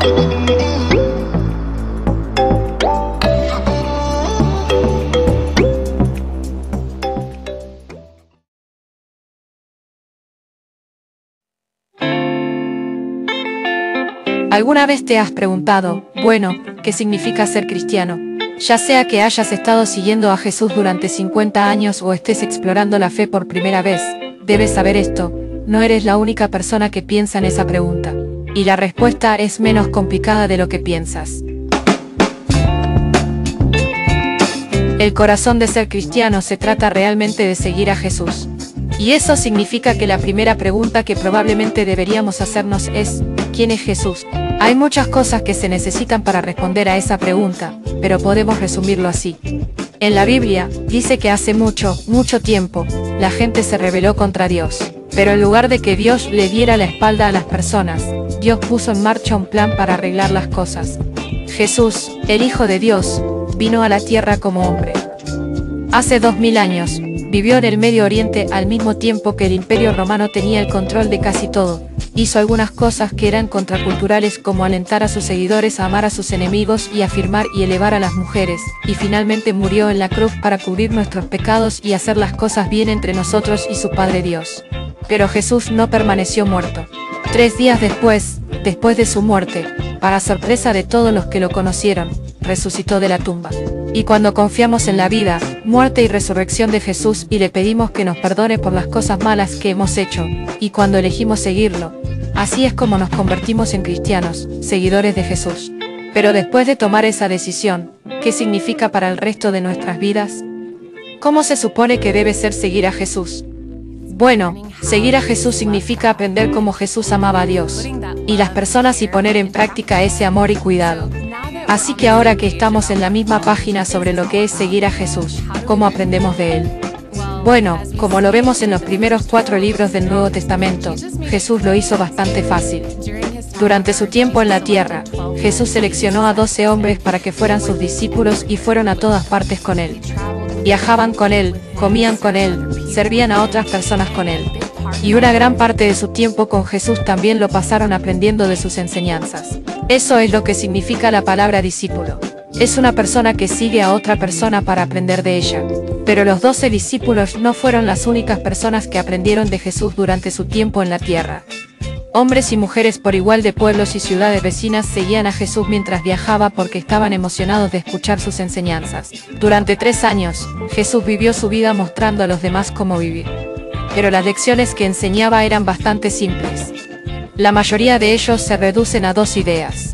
¿Alguna vez te has preguntado, bueno, qué significa ser cristiano? Ya sea que hayas estado siguiendo a Jesús durante 50 años o estés explorando la fe por primera vez, debes saber esto, no eres la única persona que piensa en esa pregunta. Y la respuesta es menos complicada de lo que piensas. El corazón de ser cristiano se trata realmente de seguir a Jesús. Y eso significa que la primera pregunta que probablemente deberíamos hacernos es, ¿quién es Jesús? Hay muchas cosas que se necesitan para responder a esa pregunta, pero podemos resumirlo así. En la Biblia, dice que hace mucho tiempo, la gente se rebeló contra Dios. Pero en lugar de que Dios le diera la espalda a las personas, Dios puso en marcha un plan para arreglar las cosas. Jesús, el Hijo de Dios, vino a la tierra como hombre. Hace 2000 años, vivió en el Medio Oriente al mismo tiempo que el Imperio Romano tenía el control de casi todo. Hizo algunas cosas que eran contraculturales como alentar a sus seguidores a amar a sus enemigos y afirmar y elevar a las mujeres, y finalmente murió en la cruz para cubrir nuestros pecados y hacer las cosas bien entre nosotros y su Padre Dios. Pero Jesús no permaneció muerto. 3 días después de su muerte, para sorpresa de todos los que lo conocieron, resucitó de la tumba. Y cuando confiamos en la vida, muerte y resurrección de Jesús y le pedimos que nos perdone por las cosas malas que hemos hecho, y cuando elegimos seguirlo, así es como nos convertimos en cristianos, seguidores de Jesús. Pero después de tomar esa decisión, ¿qué significa para el resto de nuestras vidas? ¿Cómo se supone que debe ser seguir a Jesús? Bueno, seguir a Jesús significa aprender cómo Jesús amaba a Dios y las personas y poner en práctica ese amor y cuidado. Así que ahora que estamos en la misma página sobre lo que es seguir a Jesús, ¿cómo aprendemos de Él? Bueno, como lo vemos en los primeros 4 libros del Nuevo Testamento, Jesús lo hizo bastante fácil. Durante su tiempo en la tierra, Jesús seleccionó a 12 hombres para que fueran sus discípulos y fueron a todas partes con Él. Viajaban con Él, comían con Él, servían a otras personas con Él. Y una gran parte de su tiempo con Jesús también lo pasaron aprendiendo de sus enseñanzas. Eso es lo que significa la palabra discípulo. Es una persona que sigue a otra persona para aprender de ella. Pero los 12 discípulos no fueron las únicas personas que aprendieron de Jesús durante su tiempo en la tierra. Hombres y mujeres por igual de pueblos y ciudades vecinas seguían a Jesús mientras viajaba porque estaban emocionados de escuchar sus enseñanzas. Durante 3 años, Jesús vivió su vida mostrando a los demás cómo vivir. Pero las lecciones que enseñaba eran bastante simples. La mayoría de ellos se reducen a 2 ideas.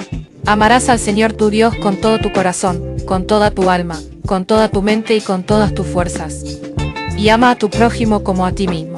Amarás al Señor tu Dios con todo tu corazón, con toda tu alma, con toda tu mente y con todas tus fuerzas. Y ama a tu prójimo como a ti mismo.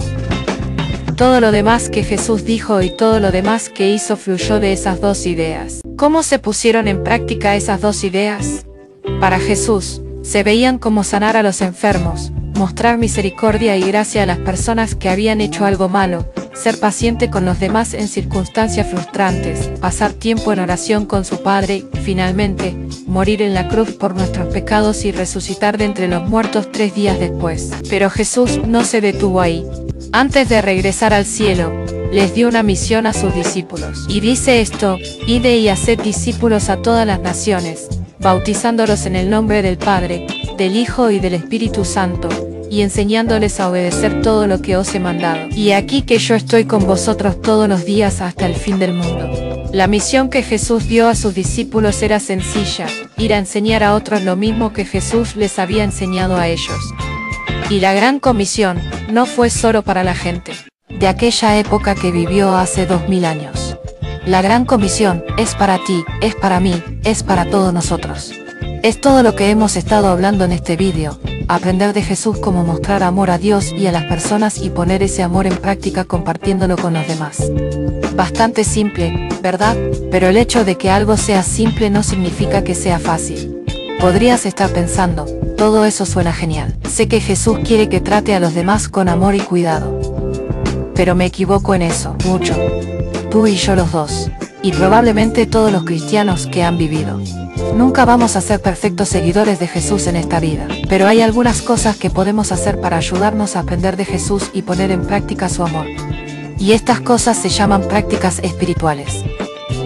Todo lo demás que Jesús dijo y todo lo demás que hizo fluyó de esas 2 ideas. ¿Cómo se pusieron en práctica esas 2 ideas? Para Jesús, se veían como sanar a los enfermos, mostrar misericordia y gracia a las personas que habían hecho algo malo, ser paciente con los demás en circunstancias frustrantes, pasar tiempo en oración con su Padre, y finalmente, morir en la cruz por nuestros pecados y resucitar de entre los muertos 3 días después. Pero Jesús no se detuvo ahí. Antes de regresar al cielo, les dio una misión a sus discípulos. Y dice esto: id y haced discípulos a todas las naciones, bautizándolos en el nombre del Padre, del Hijo y del Espíritu Santo, y enseñándoles a obedecer todo lo que os he mandado. Y aquí que yo estoy con vosotros todos los días hasta el fin del mundo. La misión que Jesús dio a sus discípulos era sencilla: ir a enseñar a otros lo mismo que Jesús les había enseñado a ellos. Y la gran comisión no fue solo para la gente de aquella época que vivió hace 2000 años. La gran comisión es para ti, es para mí, es para todos nosotros. Es todo lo que hemos estado hablando en este vídeo: aprender de Jesús cómo mostrar amor a Dios y a las personas y poner ese amor en práctica compartiéndolo con los demás. Bastante simple, ¿verdad? Pero el hecho de que algo sea simple no significa que sea fácil. Podrías estar pensando, todo eso suena genial. Sé que Jesús quiere que trate a los demás con amor y cuidado. Pero me equivoco en eso, mucho. Tú y yo los dos. Y probablemente todos los cristianos que han vivido. Nunca vamos a ser perfectos seguidores de Jesús en esta vida. Pero hay algunas cosas que podemos hacer para ayudarnos a aprender de Jesús y poner en práctica su amor. Y estas cosas se llaman prácticas espirituales.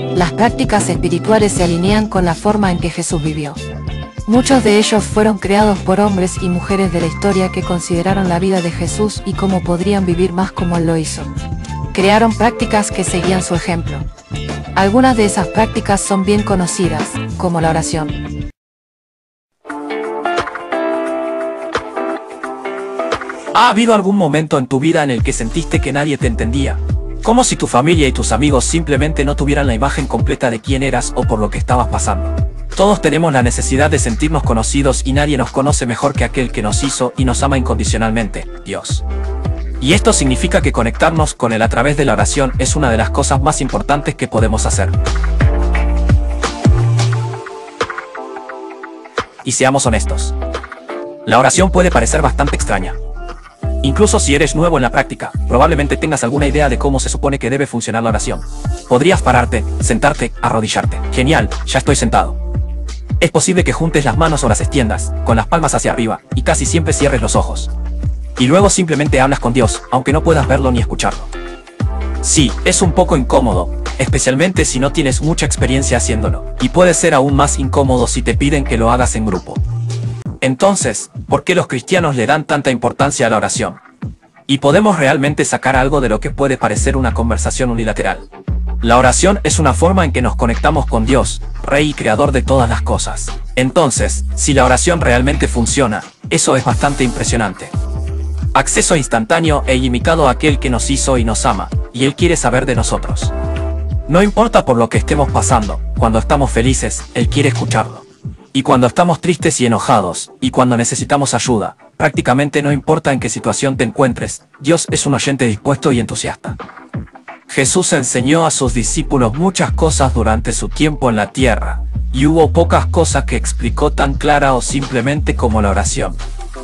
Las prácticas espirituales se alinean con la forma en que Jesús vivió. Muchos de ellos fueron creados por hombres y mujeres de la historia que consideraron la vida de Jesús y cómo podrían vivir más como Él lo hizo. Crearon prácticas que seguían su ejemplo. Algunas de esas prácticas son bien conocidas, como la oración. ¿Ha habido algún momento en tu vida en el que sentiste que nadie te entendía? Como si tu familia y tus amigos simplemente no tuvieran la imagen completa de quién eras o por lo que estabas pasando. Todos tenemos la necesidad de sentirnos conocidos y nadie nos conoce mejor que aquel que nos hizo y nos ama incondicionalmente, Dios. Y esto significa que conectarnos con Él a través de la oración es una de las cosas más importantes que podemos hacer. Y seamos honestos. La oración puede parecer bastante extraña. Incluso si eres nuevo en la práctica, probablemente tengas alguna idea de cómo se supone que debe funcionar la oración. Podrías pararte, sentarte, arrodillarte. Genial, ya estoy sentado. Es posible que juntes las manos o las extiendas, con las palmas hacia arriba, y casi siempre cierres los ojos. Y luego simplemente hablas con Dios, aunque no puedas verlo ni escucharlo. Sí, es un poco incómodo, especialmente si no tienes mucha experiencia haciéndolo, y puede ser aún más incómodo si te piden que lo hagas en grupo. Entonces, ¿por qué los cristianos le dan tanta importancia a la oración? ¿Y podemos realmente sacar algo de lo que puede parecer una conversación unilateral? La oración es una forma en que nos conectamos con Dios, Rey y Creador de todas las cosas. Entonces, si la oración realmente funciona, eso es bastante impresionante. Acceso instantáneo e ilimitado a aquel que nos hizo y nos ama, y Él quiere saber de nosotros. No importa por lo que estemos pasando, cuando estamos felices, Él quiere escucharlo. Y cuando estamos tristes y enojados, y cuando necesitamos ayuda, prácticamente no importa en qué situación te encuentres, Dios es un oyente dispuesto y entusiasta. Jesús enseñó a sus discípulos muchas cosas durante su tiempo en la tierra, y hubo pocas cosas que explicó tan clara o simplemente como la oración.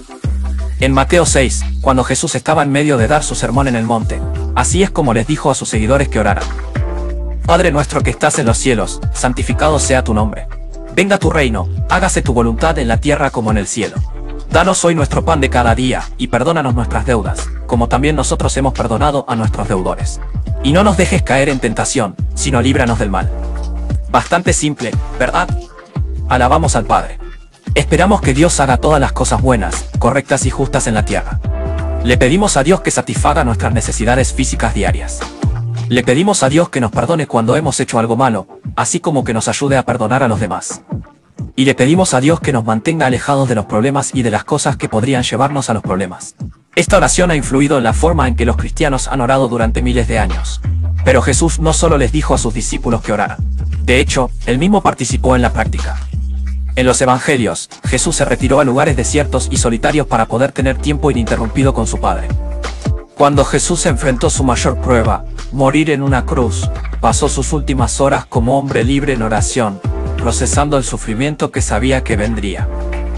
En Mateo 6, cuando Jesús estaba en medio de dar su sermón en el monte, así es como les dijo a sus seguidores que oraran. Padre nuestro que estás en los cielos, santificado sea tu nombre. Venga tu reino, hágase tu voluntad en la tierra como en el cielo. Danos hoy nuestro pan de cada día, y perdónanos nuestras deudas, como también nosotros hemos perdonado a nuestros deudores. Y no nos dejes caer en tentación, sino líbranos del mal. Bastante simple, ¿verdad? Alabamos al Padre. Esperamos que Dios haga todas las cosas buenas, correctas y justas en la tierra. Le pedimos a Dios que satisfaga nuestras necesidades físicas diarias. Le pedimos a Dios que nos perdone cuando hemos hecho algo malo, así como que nos ayude a perdonar a los demás. Y le pedimos a Dios que nos mantenga alejados de los problemas y de las cosas que podrían llevarnos a los problemas. Esta oración ha influido en la forma en que los cristianos han orado durante miles de años. Pero Jesús no solo les dijo a sus discípulos que oraran. De hecho, Él mismo participó en la práctica. En los evangelios, Jesús se retiró a lugares desiertos y solitarios para poder tener tiempo ininterrumpido con su Padre. Cuando Jesús enfrentó su mayor prueba, morir en una cruz, pasó sus últimas horas como hombre libre en oración, procesando el sufrimiento que sabía que vendría.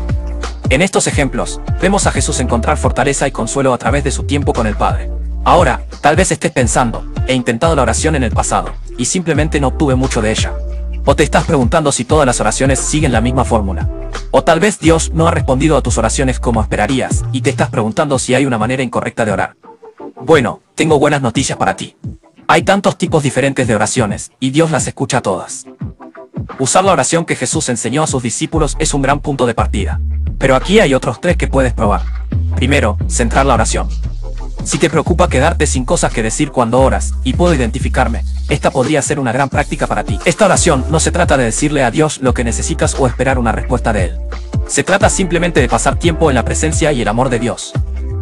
En estos ejemplos, vemos a Jesús encontrar fortaleza y consuelo a través de su tiempo con el Padre. Ahora, tal vez estés pensando, he intentado la oración en el pasado, y simplemente no obtuve mucho de ella. O te estás preguntando si todas las oraciones siguen la misma fórmula. O tal vez Dios no ha respondido a tus oraciones como esperarías, y te estás preguntando si hay una manera incorrecta de orar. Bueno, tengo buenas noticias para ti. Hay tantos tipos diferentes de oraciones, y Dios las escucha todas. Usar la oración que Jesús enseñó a sus discípulos es un gran punto de partida. Pero aquí hay otros 3 que puedes probar. Primero, centrar la oración. Si te preocupa quedarte sin cosas que decir cuando oras, y puedo identificarme, esta podría ser una gran práctica para ti. Esta oración no se trata de decirle a Dios lo que necesitas o esperar una respuesta de Él. Se trata simplemente de pasar tiempo en la presencia y el amor de Dios.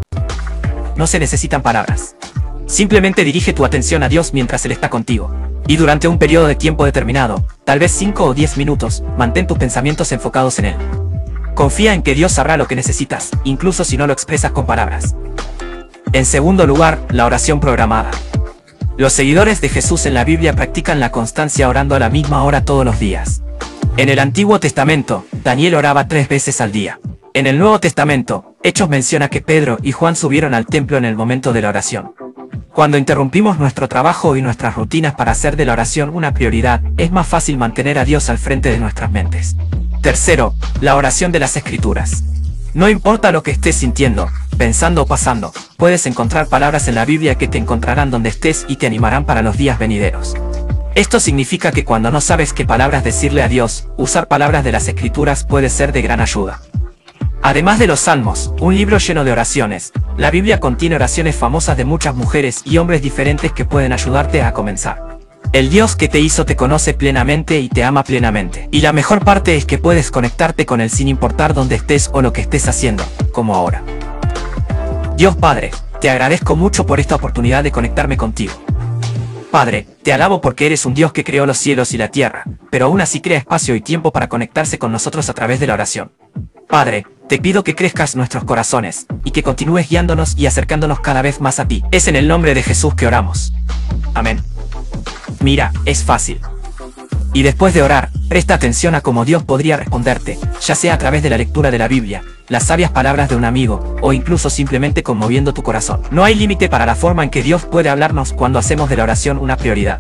No se necesitan palabras. Simplemente dirige tu atención a Dios mientras Él está contigo. Y durante un periodo de tiempo determinado, tal vez 5 o 10 minutos, mantén tus pensamientos enfocados en Él. Confía en que Dios sabrá lo que necesitas, incluso si no lo expresas con palabras. En segundo lugar, la oración programada. Los seguidores de Jesús en la Biblia practican la constancia orando a la misma hora todos los días. En el Antiguo Testamento, Daniel oraba 3 veces al día. En el Nuevo Testamento, Hechos menciona que Pedro y Juan subieron al templo en el momento de la oración. Cuando interrumpimos nuestro trabajo y nuestras rutinas para hacer de la oración una prioridad, es más fácil mantener a Dios al frente de nuestras mentes. Tercero, la oración de las Escrituras. No importa lo que estés sintiendo, pensando o pasando, puedes encontrar palabras en la Biblia que te encontrarán donde estés y te animarán para los días venideros. Esto significa que cuando no sabes qué palabras decirle a Dios, usar palabras de las Escrituras puede ser de gran ayuda. Además de los Salmos, un libro lleno de oraciones, la Biblia contiene oraciones famosas de muchas mujeres y hombres diferentes que pueden ayudarte a comenzar. El Dios que te hizo te conoce plenamente y te ama plenamente. Y la mejor parte es que puedes conectarte con Él sin importar dónde estés o lo que estés haciendo, como ahora. Dios Padre, te agradezco mucho por esta oportunidad de conectarme contigo. Padre, te alabo porque eres un Dios que creó los cielos y la tierra, pero aún así crea espacio y tiempo para conectarse con nosotros a través de la oración. Padre, te pido que crezcas nuestros corazones, y que continúes guiándonos y acercándonos cada vez más a ti. Es en el nombre de Jesús que oramos. Amén. Mira, es fácil. Y después de orar, presta atención a cómo Dios podría responderte, ya sea a través de la lectura de la Biblia, las sabias palabras de un amigo, o incluso simplemente conmoviendo tu corazón. No hay límite para la forma en que Dios puede hablarnos cuando hacemos de la oración una prioridad.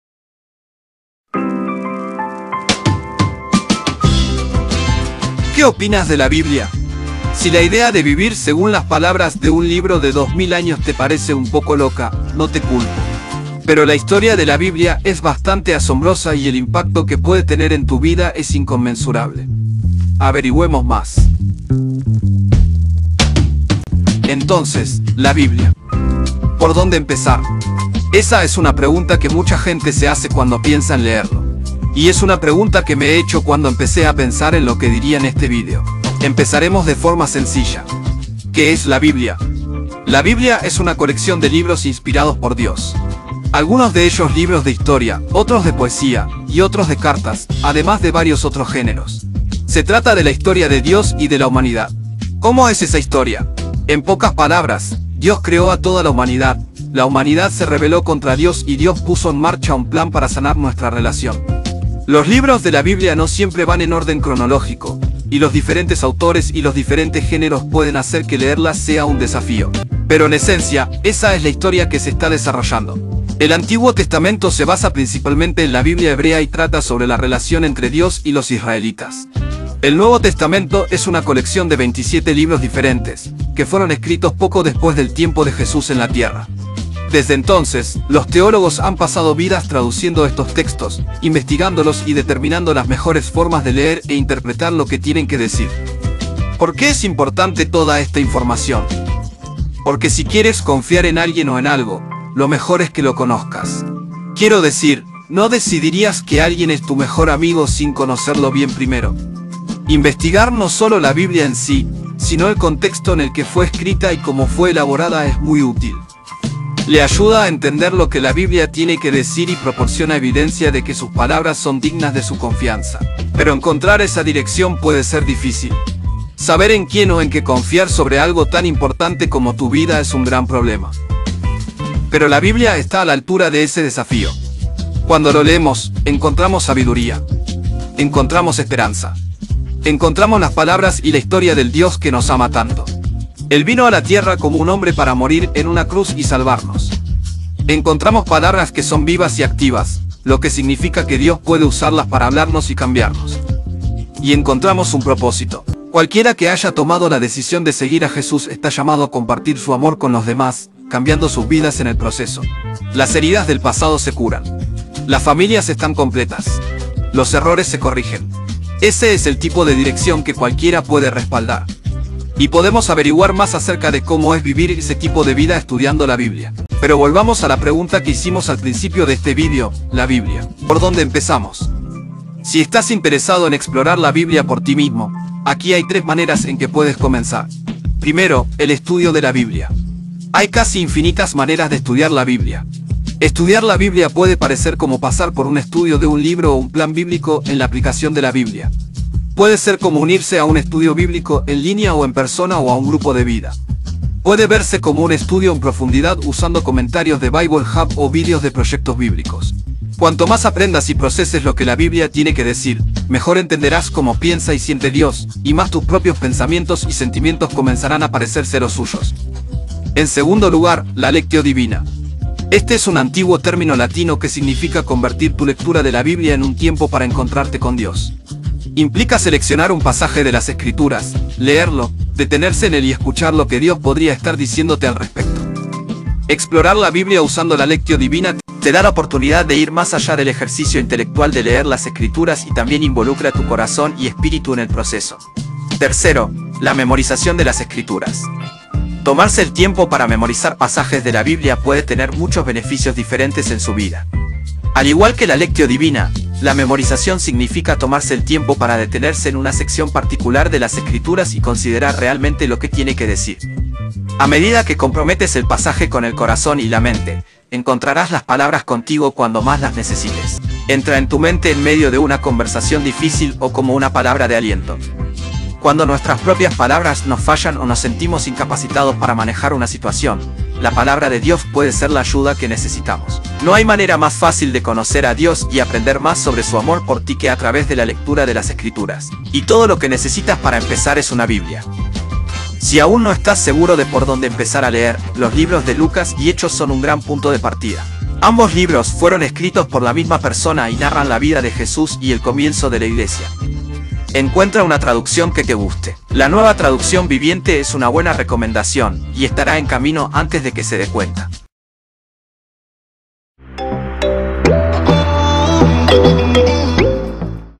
¿Qué opinas de la Biblia? Si la idea de vivir según las palabras de un libro de 2000 años te parece un poco loca, no te culpo. Pero la historia de la Biblia es bastante asombrosa y el impacto que puede tener en tu vida es inconmensurable. Averigüemos más. Entonces, la Biblia. ¿Por dónde empezar? Esa es una pregunta que mucha gente se hace cuando piensa en leerlo. Y es una pregunta que me he hecho cuando empecé a pensar en lo que diría en este vídeo. Empezaremos de forma sencilla. ¿Qué es la Biblia? La Biblia es una colección de libros inspirados por Dios. Algunos de ellos libros de historia, otros de poesía, y otros de cartas, además de varios otros géneros. Se trata de la historia de Dios y de la humanidad. ¿Cómo es esa historia? En pocas palabras, Dios creó a toda la humanidad se rebeló contra Dios y Dios puso en marcha un plan para sanar nuestra relación. Los libros de la Biblia no siempre van en orden cronológico, y los diferentes autores y los diferentes géneros pueden hacer que leerlas sea un desafío. Pero en esencia, esa es la historia que se está desarrollando. El Antiguo Testamento se basa principalmente en la Biblia hebrea y trata sobre la relación entre Dios y los israelitas. El Nuevo Testamento es una colección de 27 libros diferentes, que fueron escritos poco después del tiempo de Jesús en la tierra. Desde entonces, los teólogos han pasado vidas traduciendo estos textos, investigándolos y determinando las mejores formas de leer e interpretar lo que tienen que decir. ¿Por qué es importante toda esta información? Porque si quieres confiar en alguien o en algo, lo mejor es que lo conozcas. Quiero decir, no decidirías que alguien es tu mejor amigo sin conocerlo bien primero. Investigar no solo la Biblia en sí, sino el contexto en el que fue escrita y cómo fue elaborada es muy útil. Le ayuda a entender lo que la Biblia tiene que decir y proporciona evidencia de que sus palabras son dignas de su confianza. Pero encontrar esa dirección puede ser difícil. Saber en quién o en qué confiar sobre algo tan importante como tu vida es un gran problema. Pero la Biblia está a la altura de ese desafío. Cuando lo leemos, encontramos sabiduría. Encontramos esperanza. Encontramos las palabras y la historia del Dios que nos ama tanto. Él vino a la tierra como un hombre para morir en una cruz y salvarnos. Encontramos palabras que son vivas y activas, lo que significa que Dios puede usarlas para hablarnos y cambiarnos. Y encontramos un propósito. Cualquiera que haya tomado la decisión de seguir a Jesús está llamado a compartir su amor con los demás, cambiando sus vidas en el proceso. Las heridas del pasado se curan. Las familias están completas. Los errores se corrigen. Ese es el tipo de dirección que cualquiera puede respaldar. Y podemos averiguar más acerca de cómo es vivir ese tipo de vida estudiando la Biblia. Pero volvamos a la pregunta que hicimos al principio de este vídeo, la Biblia. ¿Por dónde empezamos? Si estás interesado en explorar la Biblia por ti mismo, aquí hay 3 maneras en que puedes comenzar. Primero, el estudio de la Biblia. Hay casi infinitas maneras de estudiar la Biblia. Estudiar la Biblia puede parecer como pasar por un estudio de un libro o un plan bíblico en la aplicación de la Biblia. Puede ser como unirse a un estudio bíblico en línea o en persona o a un grupo de vida. Puede verse como un estudio en profundidad usando comentarios de Bible Hub o vídeos de proyectos bíblicos. Cuanto más aprendas y proceses lo que la Biblia tiene que decir, mejor entenderás cómo piensa y siente Dios, y más tus propios pensamientos y sentimientos comenzarán a parecerse los suyos. En segundo lugar, la lectio divina. Este es un antiguo término latino que significa convertir tu lectura de la Biblia en un tiempo para encontrarte con Dios. Implica seleccionar un pasaje de las Escrituras, leerlo, detenerse en él y escuchar lo que Dios podría estar diciéndote al respecto. Explorar la Biblia usando la lectio divina Te da la oportunidad de ir más allá del ejercicio intelectual de leer las escrituras y también involucra tu corazón y espíritu en el proceso. Tercero, la memorización de las escrituras. Tomarse el tiempo para memorizar pasajes de la Biblia puede tener muchos beneficios diferentes en su vida. Al igual que la lectio divina, la memorización significa tomarse el tiempo para detenerse en una sección particular de las escrituras y considerar realmente lo que tiene que decir. A medida que comprometes el pasaje con el corazón y la mente, encontrarás las palabras contigo cuando más las necesites. Entra en tu mente en medio de una conversación difícil o como una palabra de aliento. Cuando nuestras propias palabras nos fallan o nos sentimos incapacitados para manejar una situación, la palabra de Dios puede ser la ayuda que necesitamos. No hay manera más fácil de conocer a Dios y aprender más sobre su amor por ti que a través de la lectura de las Escrituras. Y todo lo que necesitas para empezar es una Biblia. Si aún no estás seguro de por dónde empezar a leer, los libros de Lucas y Hechos son un gran punto de partida. Ambos libros fueron escritos por la misma persona y narran la vida de Jesús y el comienzo de la iglesia. Encuentra una traducción que te guste. La Nueva Traducción Viviente es una buena recomendación y estará en camino antes de que se dé cuenta.